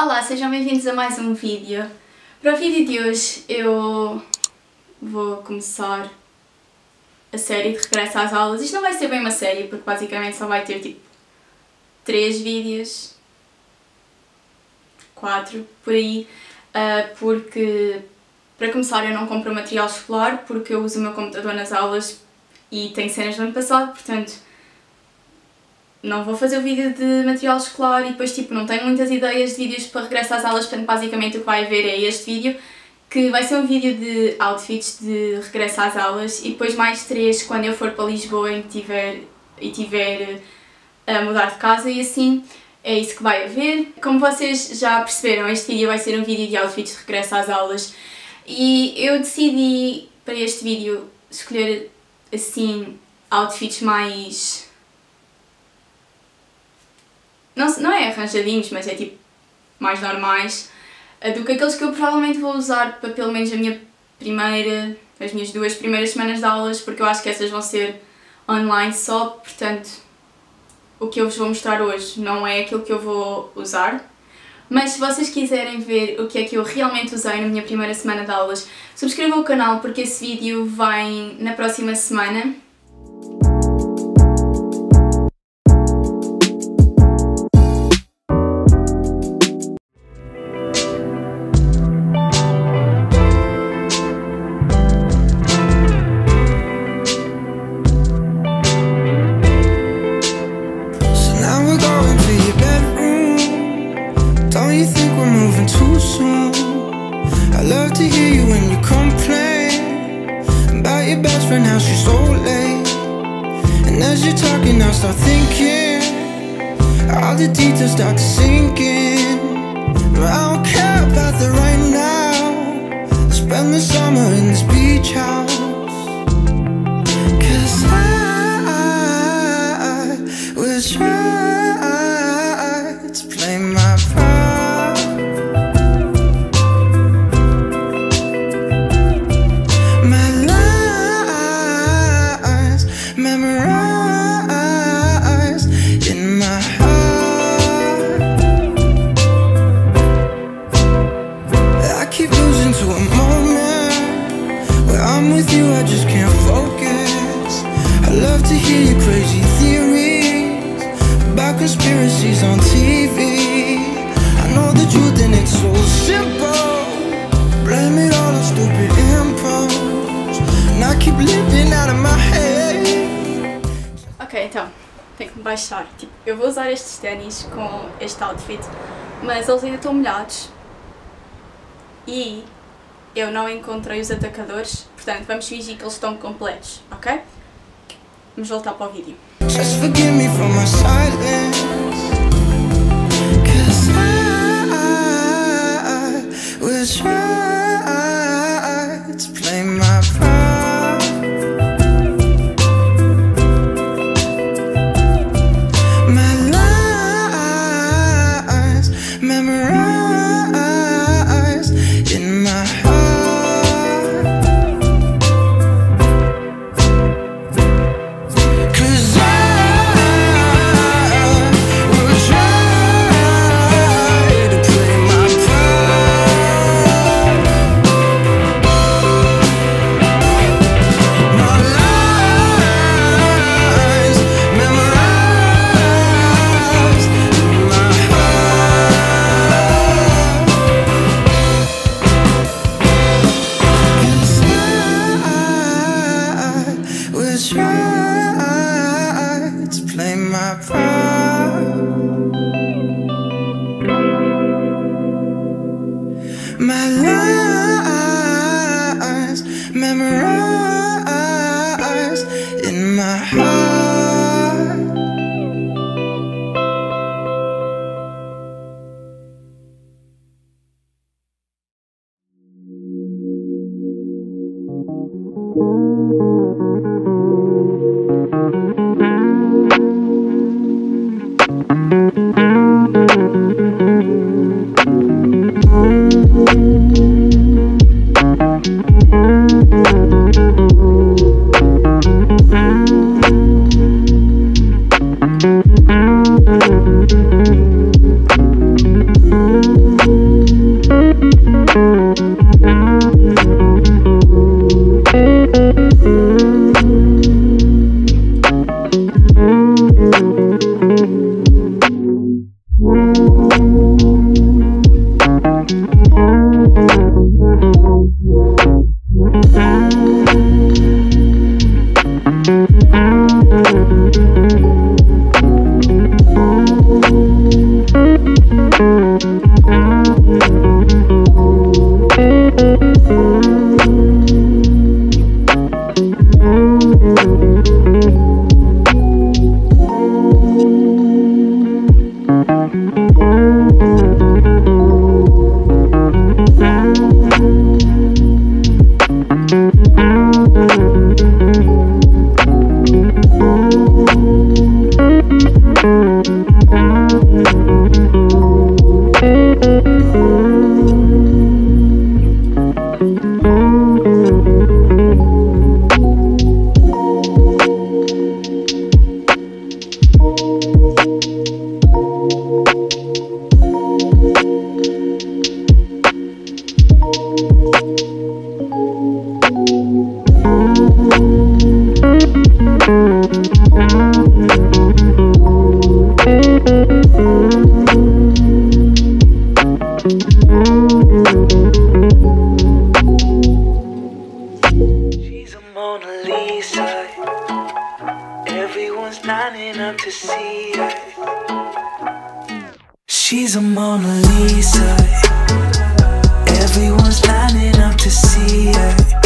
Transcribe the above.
Olá, sejam bem-vindos a mais um vídeo. Para o vídeo de hoje eu vou começar a série de regresso às aulas. Isto não vai ser bem uma série, porque basicamente só vai ter tipo 3 vídeos, 4, por aí, porque para começar eu não compro material escolar porque eu uso o meu computador nas aulas e tenho cenas do ano passado, portanto não vou fazer o vídeo de material escolar e depois tipo não tenho muitas ideias de vídeos para regresso às aulas, portanto basicamente o que vai ver é este vídeo, que vai ser um vídeo de outfits de regresso às aulas, e depois mais 3 quando eu for para Lisboa e tiver a mudar de casa e assim. É isso que vai haver. Como vocês já perceberam, este vídeo vai ser um vídeo de outfits de regresso às aulas e eu decidi para este vídeo escolher assim outfits mais... Não é arranjadinhos, mas é tipo mais normais do que aqueles que eu provavelmente vou usar para pelo menos as minhas 2 primeiras semanas de aulas, porque eu acho que essas vão ser online só, portanto o que eu vos vou mostrar hoje não é aquilo que eu vou usar. Mas se vocês quiserem ver o que é que eu realmente usei na minha primeira semana de aulas, subscrevam o canal porque esse vídeo vem na próxima semana. Now she's so late, and as you're talking I start thinking, all the details start to sink in. I don't care about the right now, I'll spend the summer in this beach house, 'cause I will try to play my part. I just can't focus. I love to hear your crazy theories about conspiracies on TV. I know the truth and it's so simple. Blame it all on stupid impulse, and I keep living out of my head. Ok, então, tenho que me baixar. Tipo, eu vou usar estes ténis com este outfit, mas eles ainda estão molhados e eu não encontrei os atacadores, portanto vamos fingir que eles estão completos, ok? Vamos voltar para o vídeo. Just forgive me for my silence, 'cause I will try to play my part. My lies memorized in my heart. My lies memorized in my heart. lining up to see her. She's a Mona Lisa. Everyone's lining up to see her.